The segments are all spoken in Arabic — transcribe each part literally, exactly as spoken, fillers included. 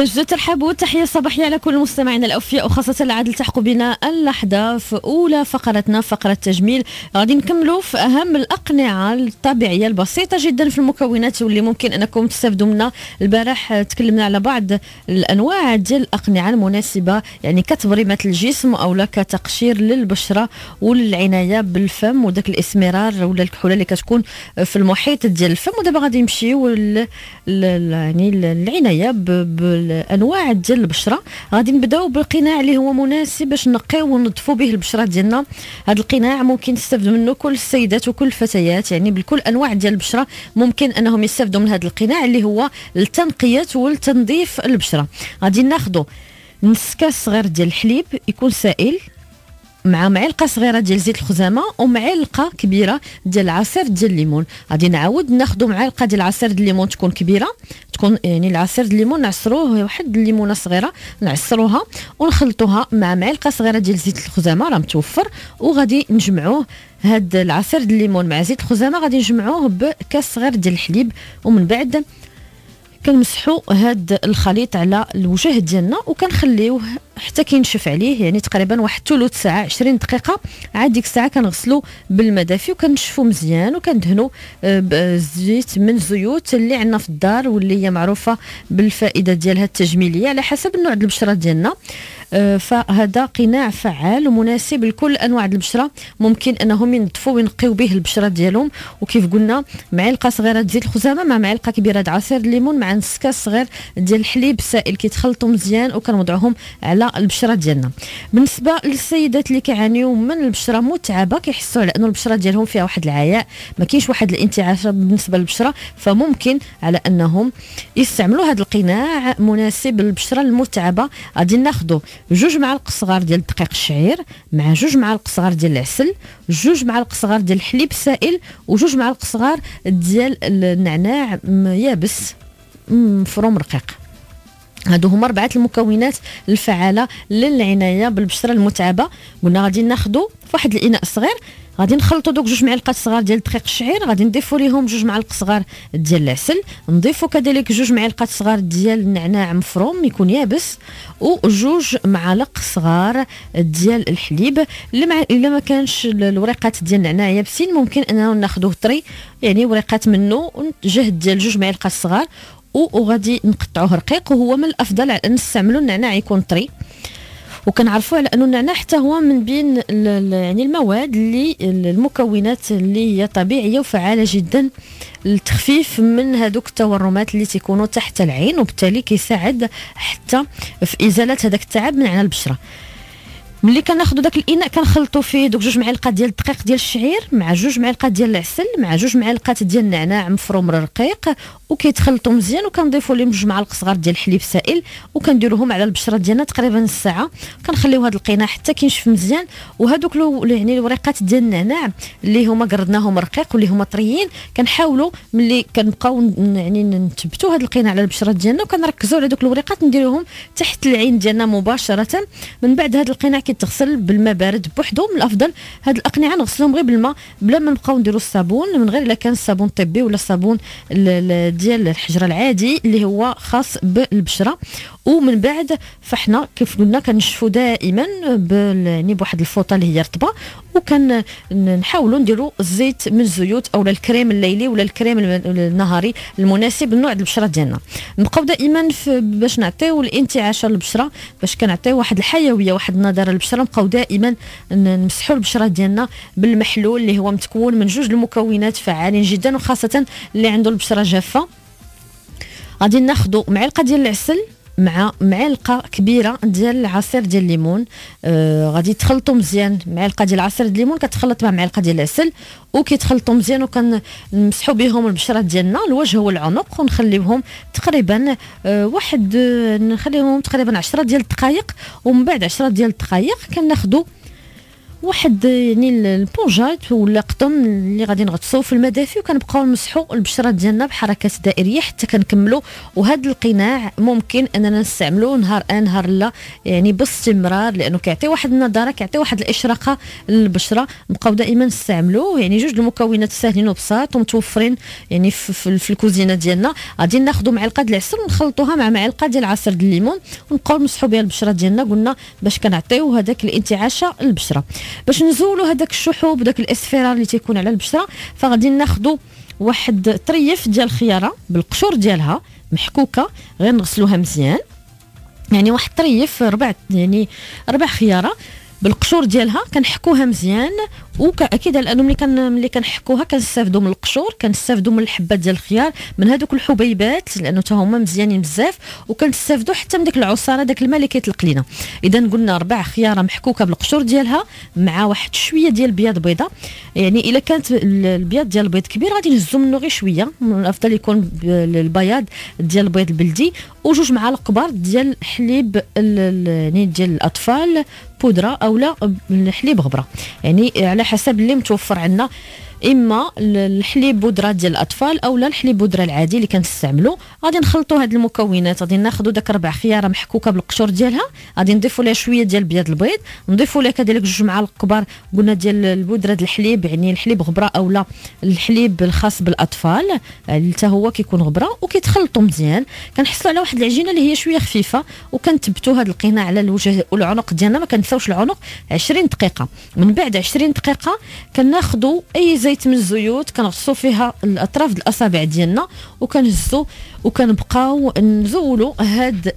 كنجدو ترحب والتحية الصباحية على كل المستمعين الأوفياء، وخاصة العاد التحقوا بنا اللحظة في أولى فقرتنا، فقرة التجميل. غادي نكملوا في أهم الأقنعة الطبيعية البسيطة جدا في المكونات واللي ممكن أنكم تستافدوا منها. البارح تكلمنا على بعض الأنواع ديال الأقنعة المناسبة، يعني كتبريمة الجسم أو لا كتقشير للبشرة والعناية بالفم وداك الإسمرار ولا الكحولة اللي كتكون في المحيط ديال الفم. ودابا غادي نمشيو يعني العناية بالانواع ديال البشره. غادي نبداو بالقناع اللي هو مناسب باش نقيو ونظفوا به البشره ديالنا. هذا القناع ممكن تستافدوا منه كل السيدات وكل الفتيات، يعني بكل انواع ديال البشره ممكن انهم يستافدوا من هذا القناع اللي هو لتنقيه والتنظيف البشره. غادي ناخذوا نص كاس صغير ديال الحليب يكون سائل مع معلقه صغيره ديال زيت الخزامه ومعلقه كبيره ديال العصير ديال الليمون. غادي نعاود ناخذ معلقه ديال العصير ديال الليمون تكون كبيره، تكون يعني العصير ديال الليمون نعصروه واحد الليمونه صغيره نعصروها ونخلطوها مع معلقه صغيره ديال زيت الخزامه راه متوفر، وغادي نجمعوه هاد العصير ديال الليمون مع زيت الخزامه غادي نجمعوه بكاس صغير ديال الحليب. ومن بعد كنمسحوا هاد الخليط على الوجه ديالنا وكنخليوه حتى كينشف عليه، يعني تقريبا واحد ثلث ساعه عشرين دقيقه. عاد ديك الساعه كنغسلوا بالماء دافي وكنشفوا مزيان وكندهنوا بزيت من الزيوت اللي عندنا في الدار واللي هي معروفه بالفائده ديالها التجميليه على حسب النوع ديال البشره ديالنا. فهذا قناع فعال ومناسب لكل انواع البشره، ممكن انهم ينظفوا وينقيو به البشره ديالهم. وكيف قلنا معلقه صغيره زيت الخزامه مع معلقه كبيره د عصير الليمون مع نص كاس صغير ديال الحليب سائل كيتخلطوا مزيان وكنوضعوهم على البشره ديالنا. بالنسبه للسيدات اللي كيعانيوا من البشره متعبه، كيحسوا على انه البشره ديالهم فيها واحد العياء، ما كاينش واحد الانتعاش بالنسبه للبشره، فممكن على انهم يستعملوا هذا القناع مناسب للبشره المتعبه. غادي ناخذوا جوج معالق صغار ديال دقيق الشعير مع جوج معالق صغار ديال العسل، جوج معالق صغار ديال الحليب سائل، وجوج معالق صغار ديال النعناع يابس مفروم رقيق. هادو هما أربعة المكونات الفعالة للعناية بالبشرة المتعبة. قلنا غادي ناخدو في واحد الإناء صغير، غادي نخلطوا دوك جوج معالق صغار ديال دقيق الشعير، غادي نضيفوا ليهم جوج معالق صغار ديال العسل، نضيفوا كذلك جوج معالق صغار ديال النعناع مفروم يكون يابس، وجوج معالق صغار ديال الحليب. اللي مع الا ما كانش الوريقات ديال النعناع يابسين ممكن اننا ناخذوه طري، يعني وريقات منه جهد ديال جوج معالق صغار وغادي نقطعوه رقيق. وهو من الافضل على ان نستعملوا النعناع يكون طري، وكنعرفوا على انه النعناع حتى هو من بين يعني المواد اللي المكونات اللي هي طبيعيه وفعاله جدا للتخفيف من هذوك التورمات اللي تيكونوا تحت العين، وبالتالي كيساعد حتى في ازاله هذاك التعب من على البشره. ملي كناخذوا داك الاناء كنخلطوا فيه دوك جوج معالق ديال الدقيق ديال الشعير مع جوج معالق ديال العسل مع جوج معالق ديال النعناع مفروم رقيق، وكيتخلطوا مزيان، وكنضيفوا لهم جوج معالق صغار ديال الحليب سائل وكنديروهم على البشره ديالنا تقريبا نص ساعه. كنخليو هذا القناع حتى كينشف مزيان، وهذوك يعني الوريقات ديال النعناع اللي هما قردناهم رقيق واللي هما طريين كنحاولوا ملي كنبقاو يعني نثبتوا هذا القناع على البشره ديالنا وكنركزوا على دوك الوريقات نديروهم تحت العين ديالنا مباشره. من بعد هذا القناع كيتغسل بالماء بارد بوحدو. من الافضل هاد الاقنعه نغسلهم غير بالماء بلا ما نبقاو نديروا الصابون، من غير الا كان الصابون الطبي ولا الصابون ديال الحجره العادي اللي هو خاص بالبشره. ومن بعد فاحنا كيف قلنا كنشفوا دائما يعني بواحد الفوطه اللي هي رطبه، وكان نحاولوا نديروا الزيت من الزيوت او الكريم الليلي ولا الكريم النهاري المناسب لنوع البشره ديالنا. نبقاو دائما باش نعطيو الانتعاش للبشره، باش كنعطيو واحد الحيويه واحد النضاره للبشره. نبقاو دائما نمسحوا البشره ديالنا بالمحلول اللي هو متكون من جوج المكونات فعالين جدا، وخاصه اللي عنده البشره جافه. غادي ناخذوا معلقه ديال العسل مع معلقه كبيره ديال العصير ديال الليمون. آه غادي تخلطوا مزيان، معلقه ديال العصير ديال الليمون كتخلط مع معلقه ديال العسل وكيتخلطوا مزيان، وكنمسحوا بهم البشره ديالنا الوجه والعنق، ونخليوهم تقريبا آه واحد آه نخليهم تقريبا عشرة ديال الدقائق. ومن بعد عشرة ديال الدقائق كناخذوا واحد يعني البونجات ولا قطن اللي غادي نغطسوه في المدافي، وكنبقاو نمسحوا البشره ديالنا بحركات دائريه حتى كنكملوا. وهذا القناع ممكن اننا نستعملوه نهار ان نهار لا، يعني باستمرار، لانه كيعطي واحد النضاره، كيعطي واحد الاشراقه للبشره. نبقاو دائما نستعملوه. يعني جوج المكونات ساهلين وبساط ومتوفرين يعني في, في, في الكوزينه ديالنا. غادي ناخذوا معلقه ديال العسل ونخلطوها مع معلقه ديال عصير الليمون ونبقاو نمسحوا بها البشره ديالنا، قلنا باش كنعطيو هذاك الانتعاشه للبشره. باش نزولوا هذاك الشحوب داك الاصفرار اللي تيكون على البشره، فغادي ناخذوا واحد طريف ديال الخياره بالقشور ديالها محكوكه، غير نغسلوها مزيان. يعني واحد طريف ربع، يعني ربع خياره بالقشور ديالها كنحكوها مزيان. واكيد لانه ملي كان ملي كنحكوها كنستافدوا من القشور، كنستافدوا من الحبات ديال الخيار، من هذوك الحبيبات لانه حتى هما مزيانين بزاف، وكنستافدوا حتى من داك العصاره داك الماء اللي كيطلق لينا. اذا قلنا ربع خياره محكوكه بالقشور ديالها مع واحد شويه ديال بياض بيضه. يعني الا كانت البياض ديال البيض كبير غادي نهزو منه غير شويه، من الافضل يكون البياض ديال البيض البلدي، وجوج معالق كبار ديال حليب يعني ديال الاطفال بودره او لا الحليب غبره، يعني على حسب اللي متوفر عندنا، اما الحليب بودره ديال الاطفال او لا الحليب بودره العادي اللي كنستعملو. غادي نخلطوا هاد المكونات، غادي ناخذوا داك ربع خياره محكوكه بالقشور ديالها، غادي نضيفوا لها شويه ديال بياض البيض، نضيفوا لها كذلك جوج معالق كبار قلنا ديال البودره ديال الحليب، يعني الحليب غبره او لا الحليب الخاص بالاطفال اللي حتى هو كيكون غبره، وكيتخلطوا مزيان. كنحصلوا على واحد العجينه اللي هي شويه خفيفه، وكنثبتوا هذا القناع على الوجه والعنق ديالنا، ما كنساوش العنق عشرين دقيقه. من بعد عشرين دقيقه كناخذوا اي زيت من الزيوت كنغصوا فيها الاطراف الاصابع ديالنا، وكنهزوا وكنبقاو نزولوا هاد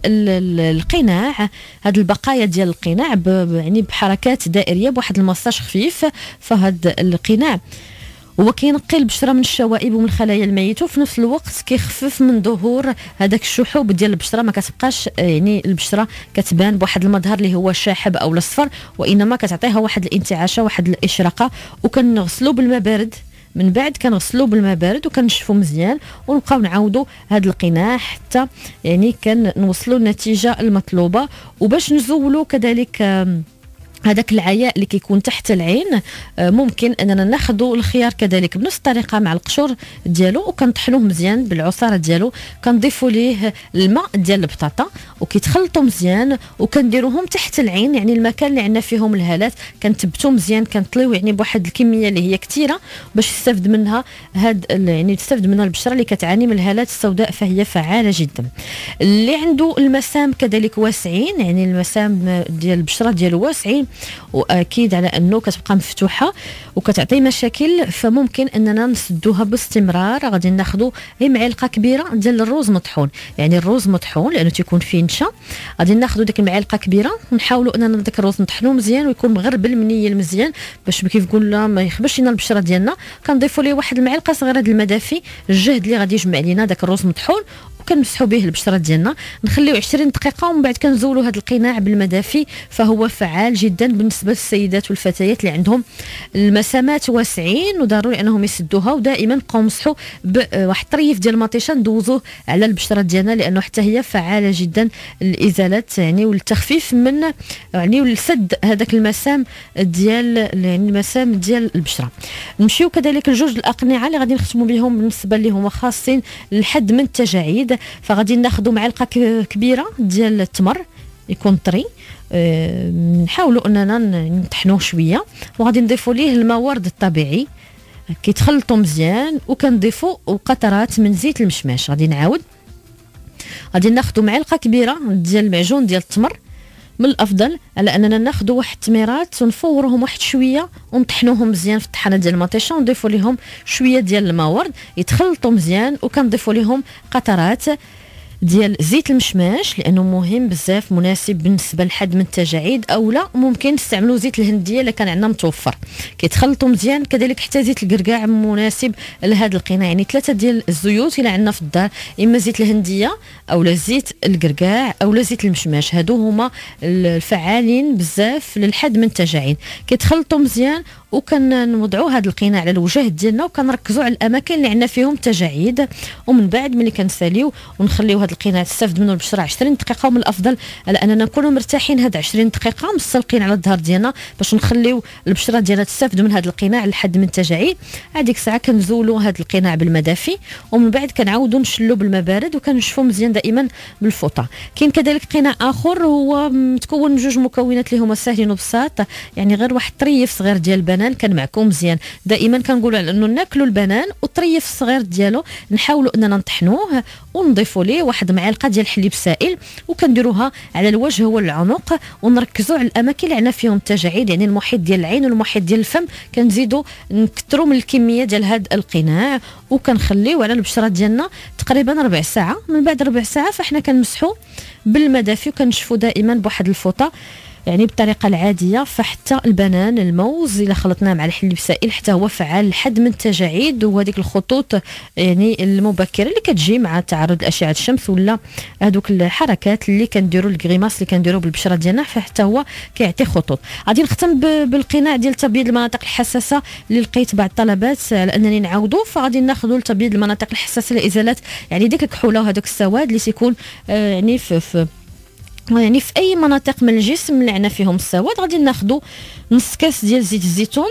القناع، هاد البقايا ديال القناع يعني بحركات دائريه بواحد المساج خفيف. فهاد القناع هو كينقي البشره من الشوائب ومن الخلايا الميته، وفي نفس الوقت كيخفف من ظهور هذاك الشحوب ديال البشره. ما كتبقاش يعني البشره كتبان بواحد المظهر اللي هو شاحب او الاصفر، وانما كتعطيها واحد الانتعاشه واحد الاشراقه. وكنغسلوا بالماء بارد، من بعد كنغسلوه بالماء بارد وكنشفوا مزيان، ونبقاو نعاودوا هذا القناع حتى يعني كنوصلوا النتيجه المطلوبه. وباش نزولوا كذلك هذاك العياء اللي كيكون تحت العين، ممكن اننا ناخذوا الخيار كذلك بنفس الطريقه مع القشور ديالو، وكنطحنوه مزيان بالعصاره ديالو، كنضيفوا ليه الماء ديال البطاطا وكيتخلطوا مزيان، وكنديروهم تحت العين، يعني المكان اللي عندنا فيهم الهالات كنثبتوا مزيان، كنطليو يعني بواحد الكميه اللي هي كثيره باش يستافد منها هاد يعني تستافد منها البشره اللي كتعاني من الهالات السوداء، فهي فعاله جدا. اللي عنده المسام كذلك واسعين، يعني المسام ديال البشره ديالو واسعين واكيد على انه كتبقى مفتوحه وكتعطي مشاكل، فممكن اننا نسدوها باستمرار. غادي ناخذوا غير معلقه كبيره ديال الروز مطحون، يعني الروز مطحون لانه تيكون فيه نشا. غادي ناخذوا ديك المعلقه كبيره ونحاولوا اننا داك الروز نطحنوه مزيان ويكون مغربل منيل مزيان، باش كيف قلنا ما يخبش لنا البشره ديالنا. كنضيفوا ليه واحد المعلقه صغيره ديال المدافي، الجهد اللي غادي يجمع لينا داك الروز مطحون، وكنمسحوا به البشره ديالنا. نخليو عشرين دقيقه ومن بعد كنزولوا هذا القناع بالمدافي، فهو فعال جدا بالنسبه للسيدات والفتيات اللي عندهم المسامات واسعين وضروري انهم يسدوها. ودائما بقاو مسحوا بواحد طريف ديال المطيشه ندوزوه على البشره ديالنا، لانه حتى هي فعاله جدا الازالات يعني والتخفيف من يعني والسد هذاك المسام ديال يعني المسام ديال البشره. نمشيو كذلك لجوج الاقنعه اللي غادي نختموا بهم بالنسبه اللي هما خاصين للحد من التجاعيد. فغادي ناخذوا معلقه كبيره ديال التمر يكون طري، أه نحاولوا اننا نطحنوه شويه، وغادي نضيفوا ليه الموارد الطبيعي كيتخلطوا مزيان، وكنضيفوا قطرات من زيت المشماش. غادي نعاود غادي ناخذوا معلقه كبيره ديال المعجون ديال التمر، من الافضل على اننا ناخذوا واحد التميرات ونفوروهم واحد شويه ونطحنوهم مزيان في الطحانه ديال المطيشه، ونضيفوا لهم شويه ديال الموارد يتخلطوا مزيان، وكنضيفوا لهم قطرات ديال زيت المشماش لانه مهم بزاف، مناسب بالنسبه لحد من التجاعيد، او لا ممكن نستعملوا زيت الهنديه اللي كان عندنا متوفر كيتخلطوا مزيان. كذلك حتى زيت القرقاع مناسب لهذا القناع، يعني ثلاثه ديال الزيوت الى عندنا في الدار، اما زيت الهنديه او لا زيت القرقاع او لا زيت المشماش، هادو هما الفعالين بزاف للحد من التجاعيد. كيتخلطوا مزيان وكنوضعوا هذا القناع على الوجه ديالنا، وكنركزوا على الاماكن اللي عندنا فيهم تجاعيد، ومن بعد ملي كنساليو ونخليو هذا القناع تستافد منه البشره عشرين دقيقه، ومن الافضل على اننا نكونوا مرتاحين هاد عشرين دقيقه مستلقين على الظهر ديالنا باش نخليو البشره ديالنا تستافد من هذا القناع لحد من التجاعيد. هذيك الساعه كنزولوا هذا القناع بالماء دافي، ومن بعد كنعاودوا نشلو بالماء بارد وكنشفوا مزيان دائما بالفوطه. كاين كذلك قناع اخر هو متكون من جوج مكونات اللي هما ساهلين وبساط، يعني غير واحد طريف صغير ديال البنان كان معكم مزيان. دائما كنقولوا على انه ناكلوا البنان والطريف الصغير ديالو نحاولوا اننا نطحنوه ونضيفوا ليه واحد معلقه ديال الحليب سائل، وكنديروها على الوجه والعنق، ونركزوا على الاماكن اللي عندنا فيهم التجاعيد، يعني المحيط ديال العين والمحيط ديال الفم. كنزيدوا نكثروا من الكميه ديال هذا القناع وكنخليو على البشره ديالنا تقريبا ربع ساعه. من بعد ربع ساعه فاحنا كنمسحوا بالماء دافي وكنشفوا دائما بواحد الفوطه يعني بالطريقه العاديه. فحتى البنان الموز الا خلطناه مع الحليب السائل حتى هو فعال لحد من التجاعيد وهذيك الخطوط يعني المبكره اللي كتجي مع تعرض لاشعه الشمس ولا هذوك الحركات اللي كنديروا الكريماس اللي كنديروا بالبشره ديالنا، فحتى هو كيعطي خطوط. غادي نختم بالقناع ديال تبييض المناطق الحساسه اللي لقيت بعض الطلبات على انني نعاودوا، فغادي ناخذوا لتبييض المناطق الحساسه لازاله يعني ديك الكحوله وهذوك السواد اللي تيكون آه يعني في, في يعني في اي مناطق من الجسم اللي عندنا فيهم السواد. غادي ناخذوا نص كاس ديال زيت الزيتون،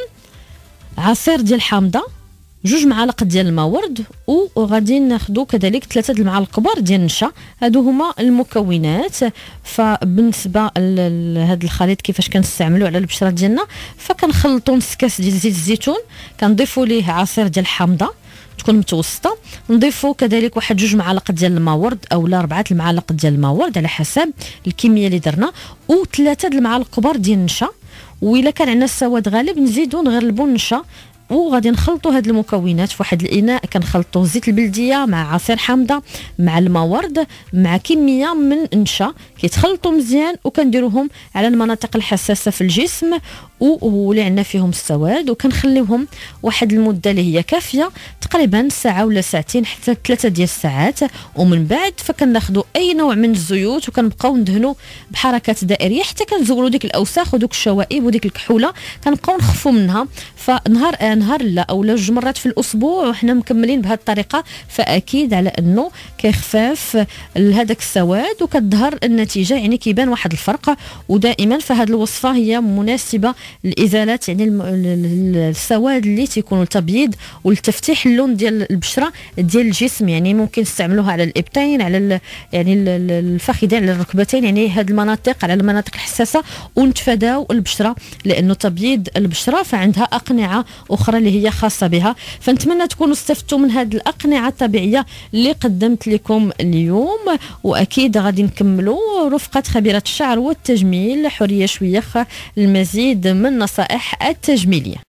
عصير ديال الحامضه، جوج معالق ديال الماء ورد، وغادي ناخذوا كذلك ثلاثه المعالق كبار ديال النشا. هادو هما المكونات. فبالنسبه لهذا الخليط كيفاش كنستعملوه على البشره ديالنا، فكنخلطوا نص كاس ديال زيت الزيتون، كنضيفوا ليه عصير ديال الحامضه تكون متوسطه، نضيفوا كذلك واحد جوج معالق ديال الماء ورد اولا اربعه المعالق ديال الماء ورد على حسب الكميه اللي درنا، وثلاثه المعالق كبار ديال النشا. واذا كان عندنا السواد غالب نزيدوا نغلبوا النشا، وغادي نخلطوا هاد المكونات في واحد الاناء. كنخلطوا زيت البلديه مع عصير حامضه مع الماء ورد مع كميه من النشا، كيتخلطوا مزيان وكنديروهم على المناطق الحساسه في الجسم واللي عندنا فيهم السواد، وكنخليوهم واحد المده اللي هي كافيه تقريبا ساعه ولا ساعتين حتى ثلاثه ديال الساعات. ومن بعد فكناخذوا اي نوع من الزيوت وكنبقاو ندهنوا بحركات دائريه حتى كنزولوا ديك الاوساخ ودوك الشوائب وديك الكحوله، كنبقاو نخفوا منها. فنهار نهار لا اولا جوج مرات في الاسبوع وحنا مكملين بهذه الطريقه، فاكيد على انه كيخفاف هذاك السواد وكتظهر النتيجه، يعني كيبان واحد الفرق. ودائما فهاد الوصفه هي مناسبه لازاله يعني السواد اللي تيكونوا التبييض والتفتيح اللون ديال البشره ديال الجسم. يعني ممكن نستعملوها على الابطين، على يعني الفخذين، على الركبتين، يعني هاد المناطق على المناطق الحساسه، ونتفاداو البشره لانه تبييض البشره فعندها اقنعه اخرى اللي هي خاصه بها. فنتمنى تكونوا استفدتوا من هذه الاقنعه الطبيعيه اللي قدمت لكم اليوم، واكيد غادي نكملوا رفقه خبيره الشعر والتجميل حوريه شويخ المزيد من نصائح التجميليه.